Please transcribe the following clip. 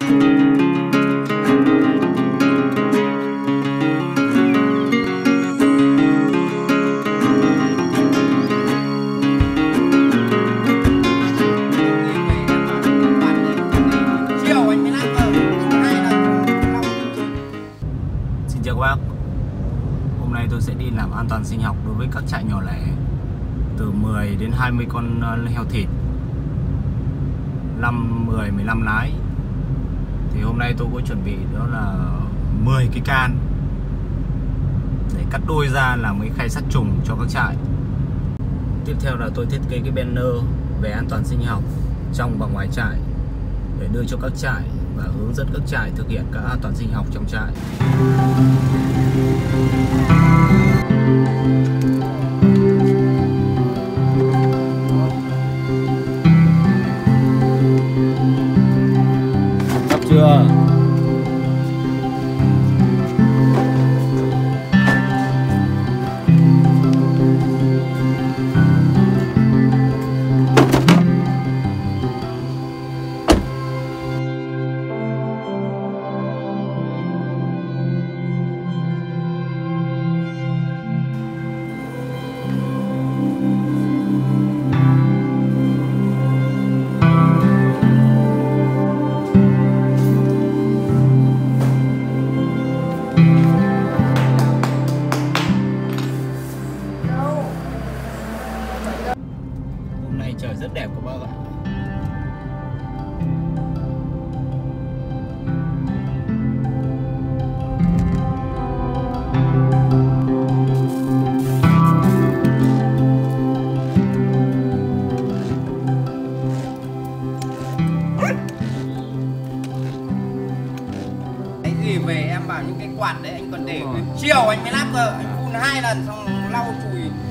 Chào các bác. Hôm nay tôi sẽ đi làm an toàn sinh học đối với các trại nhỏ lẻ từ 10 đến 20 con heo thịt, 5, 10, 15 lái. Thì hôm nay tôi có chuẩn bị đó là 10 cái can để cắt đôi ra làm cái khay sát trùng cho các trại. Tiếp theo là tôi thiết kế cái banner về an toàn sinh học trong và ngoài trại để đưa cho các trại và hướng dẫn các trại thực hiện các an toàn sinh học trong trại. Sắp chưa? Trời rất đẹp các bác ạ. Cái gì về em bảo những cái quạt đấy anh còn để chiều anh mới lắp cơ, anh phun 2 lần xong lau chùi